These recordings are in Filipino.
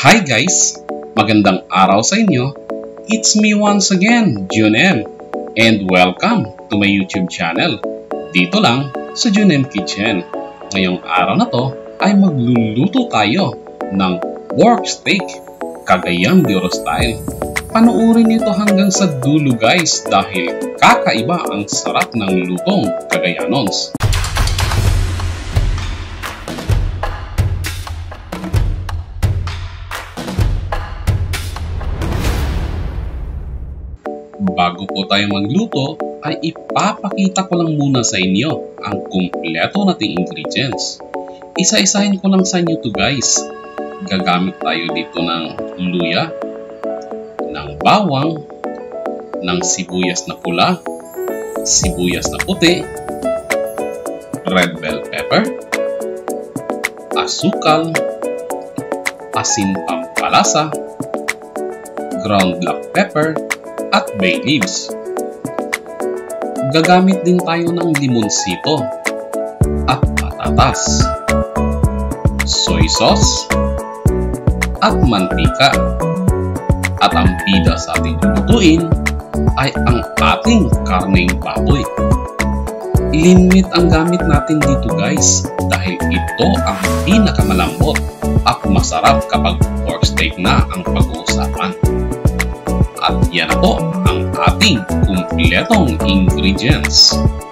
Hi guys! Magandang araw sa inyo. It's me once again, Junem, and welcome to my YouTube channel. Dito lang sa Junem Kitchen. Ngayong araw na to ay magluluto tayo ng pork steak, Cagayan style. Panoorin nito hanggang sa dulo guys dahil kakaiba ang sarap ng lutong Cagayanons. Bago po tayo magluto, ay ipapakita ko lang muna sa inyo ang kumpleto nating ingredients. Isa-isahin ko lang sa inyo to guys. Gagamit tayo dito ng luya, ng bawang, ng sibuyas na pula, sibuyas na puti, red bell pepper, asukal, asin pampalasa, ground black pepper, at bay leaves. Gagamit din tayo ng limonsito at patatas, soy sauce at mantika. At ang bida sa ating lulutuin ay ang ating karneng baboy. Limit ang gamit natin dito guys dahil ito ang pinakamalambot at masarap kapag pork steak na ang pag-uusapan. At yan na po ang ating kumpletong ingredients.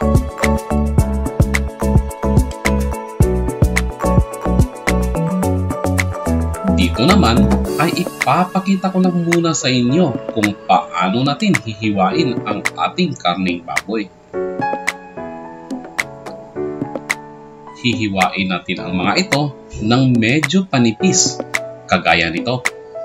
Dito naman ay ipapakita ko lang muna sa inyo kung paano natin hihiwain ang ating karneng baboy. Hihiwain natin ang mga ito ng medyo panipis, kagaya nito.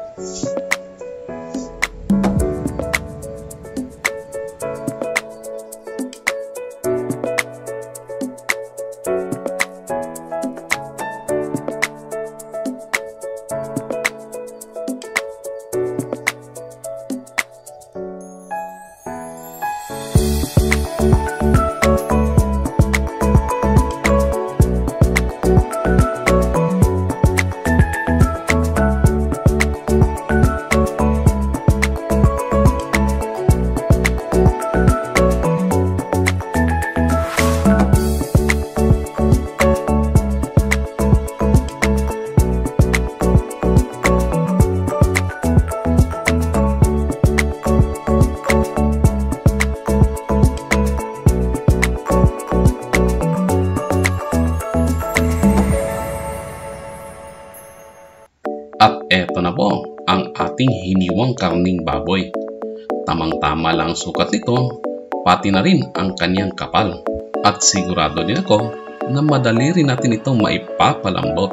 At eto na po ang ating hiniwang karning baboy. Tamang-tama lang sukat nito, pati na rin ang kanyang kapal. At sigurado din ako na madali rin natin itong maipapalambot.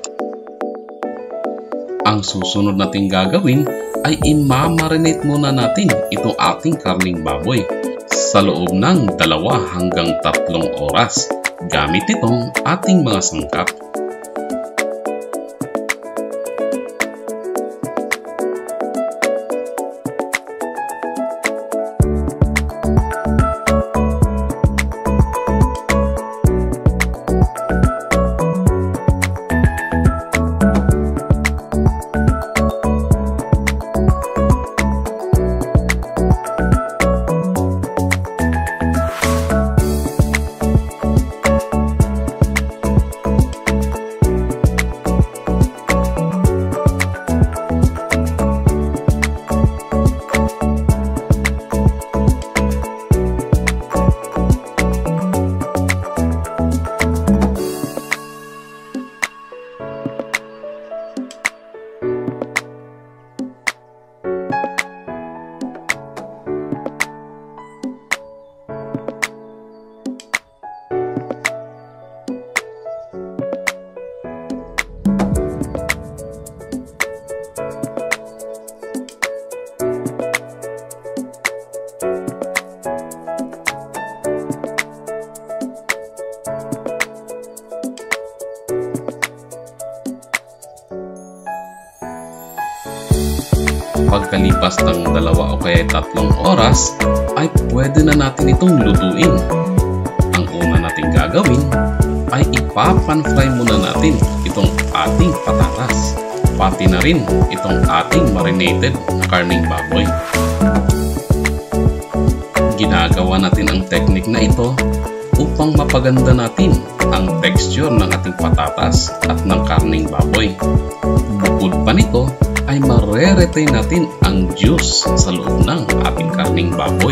Ang susunod nating gagawin ay imamarinate muna natin itong ating karning baboy sa loob ng 2 hanggang 3 oras gamit itong ating mga sangkap. Pagkalipas ng 2 o kaya 3 oras, ay pwede na natin itong lutuin. Ang una nating gagawin ay ipapan-fry muna natin itong ating patatas. pati na rin itong ating marinated na karning baboy. Ginagawa natin ang technique na ito upang mapaganda natin ang texture ng ating patatas at ng karning baboy. Bukod pa nito ay mare-retain natin ang juice sa loob ng ating karning baboy.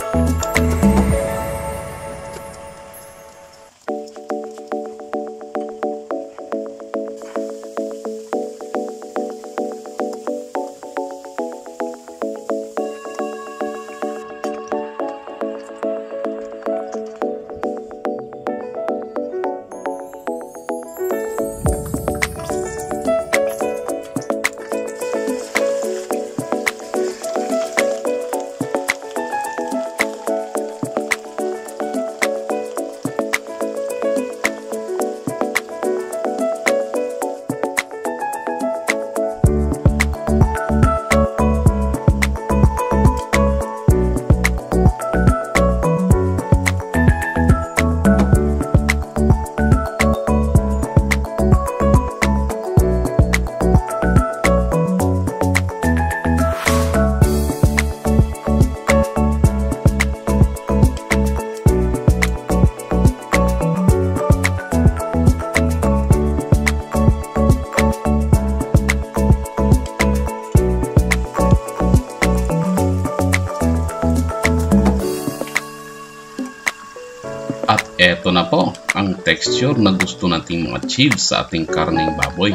At eto na po ang texture na gusto nating ma-achieve sa ating karning baboy.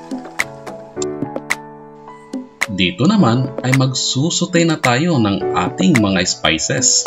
Dito naman ay magsusutay na tayo ng ating mga spices.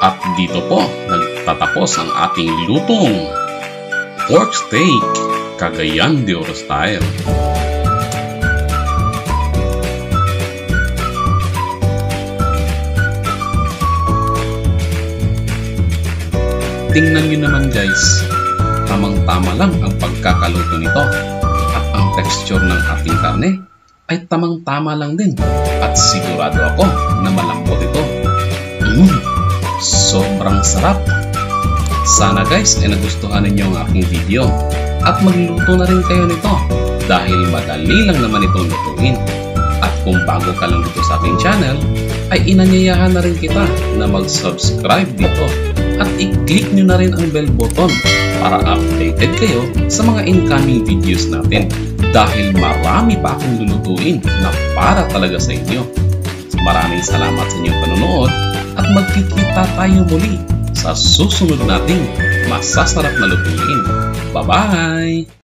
At dito po nagtatapos ang ating lutong pork steak Cagayan de Oro style. Tingnan nyo naman guys, tamang-tama lang ang pagkakaluto nito at ang texture ng ating karne ay tamang-tama lang din at sigurado ako na malambot ito. Sobrang sarap! Sana guys ay nagustuhan ninyo ang aking video at magluto na rin kayo nito dahil madali lang naman itong lutuin. At kung bago ka lang dito sa ating channel ay inanyayahan na rin kita na mag-subscribe dito at i-click nyo na rin ang bell button para updated kayo sa mga incoming videos natin dahil marami pa akong lulutuin na para talaga sa inyo. Maraming salamat sa inyong panonood at magkikita tayo muli sa susunod nating masasarap na lutuin. Bye-bye!